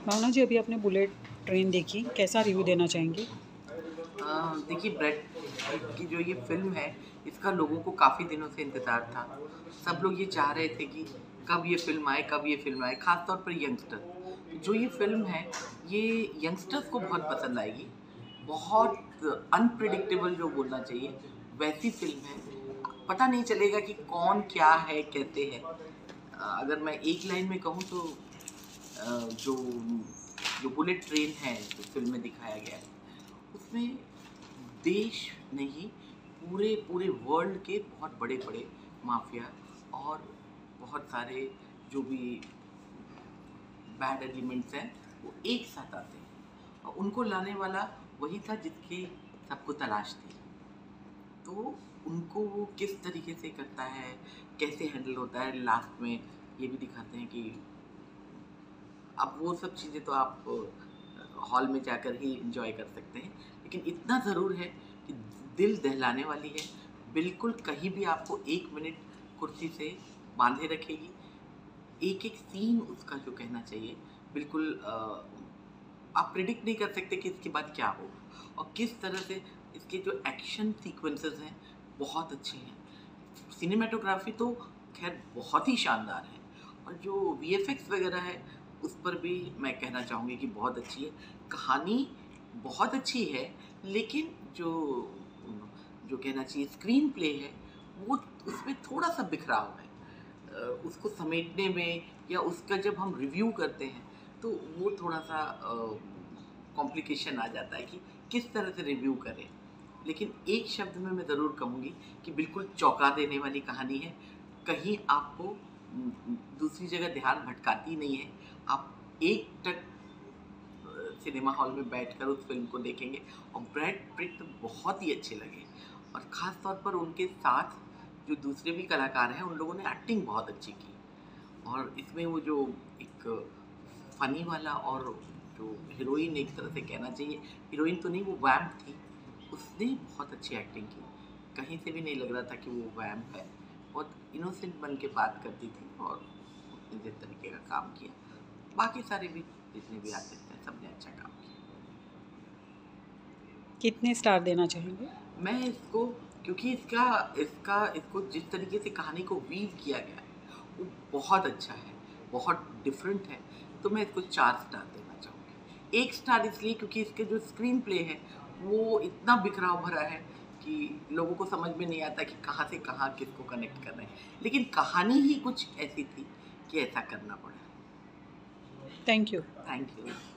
भावना जी, अभी आपने bullet train देखी, कैसा रिव्यू देना चाहेंगी? देखिए ब्रैड पिट की जो ये फ़िल्म है, इसका लोगों को काफ़ी दिनों से इंतज़ार था। सब लोग ये चाह रहे थे कि कब ये फ़िल्म आए, ख़ास तौर पर यंगस्टर। तो जो ये फ़िल्म है, ये यंगस्टर्स को बहुत पसंद आएगी। बहुत अनप्रेडिक्टेबल जो बोलना चाहिए, वैसी फ़िल्म है। पता नहीं चलेगा कि कौन क्या है, कैसे है। अगर मैं एक लाइन में कहूँ तो जो जो बुलेट ट्रेन है, जो फ़िल्म में दिखाया गया है, उसमें देश नहीं, पूरे पूरे वर्ल्ड के बहुत बड़े-बड़े माफिया और बहुत सारे जो भी बैड एलिमेंट्स हैं, वो एक साथ आते हैं और उनको लाने वाला वही था जिसकी सबको तलाश थी। तो उनको वो किस तरीके से करता है, कैसे हैंडल होता है, लास्ट में ये भी दिखाते हैं कि अब वो सब चीज़ें तो आप हॉल में जाकर ही एन्जॉय कर सकते हैं। लेकिन इतना ज़रूर है कि दिल दहलाने वाली है। बिल्कुल कहीं भी आपको 1 मिनट कुर्सी से बाँधे रखेगी। एक-एक सीन उसका जो कहना चाहिए बिल्कुल आप प्रेडिक्ट नहीं कर सकते कि इसके बाद क्या होगा और किस तरह से इसके जो एक्शन सीक्वेंसेस हैं, बहुत अच्छे हैं। सिनेमैटोग्राफी तो ख़ैर बहुत ही शानदार है और जो वीएफएक्स वग़ैरह है, उस पर भी मैं कहना चाहूँगी कि बहुत अच्छी है। कहानी बहुत अच्छी है, लेकिन जो जो कहना चाहिए स्क्रीन प्ले है, वो उसमें थोड़ा-सा बिखराव है। उसको समेटने में या उसका जब हम रिव्यू करते हैं, तो वो थोड़ा-सा कॉम्प्लिकेशन आ जाता है कि किस तरह से रिव्यू करें। लेकिन एक शब्द में मैं ज़रूर कहूँगी कि बिल्कुल चौंका देने वाली कहानी है। कहीं आपको दूसरी जगह ध्यान भटकाती नहीं है। आप एकटक सिनेमा हॉल में बैठकर उस फ़िल्म को देखेंगे और ब्रैड पिट बहुत ही अच्छे लगे और ख़ास तौर पर उनके साथ जो दूसरे भी कलाकार हैं, उन लोगों ने एक्टिंग बहुत अच्छी की और इसमें वो जो एक फ़नी वाला और जो हीरोइन एक तरह से कहना चाहिए, हीरोइन तो नहीं वो वैम्प थी, उसने बहुत अच्छी एक्टिंग की। कहीं से भी नहीं लग रहा था कि वो वैम्प है। बहुत इनोसेंट बन के बात करती थी और उसने जिस तरीके का काम किया, बाकी सारे भी जितने भी आर्टिस्ट हैं, सबने अच्छा काम किया। कितने स्टार देना चाहेंगे? मैं इसको क्योंकि इसका इसका इसको जिस तरीके से कहानी को वीव किया गया है, वो बहुत अच्छा है, बहुत डिफरेंट है, तो मैं इसको 4 स्टार देना चाहूँगी। 1 स्टार इसलिए क्योंकि इसके जो स्क्रीन प्ले है, वो इतना बिखराव भरा है कि लोगों को समझ में नहीं आता कि कहाँ से कहाँ किसको कनेक्ट करना है। लेकिन कहानी ही कुछ ऐसी थी कि ऐसा करना पड़ा। Thank you. Thank you.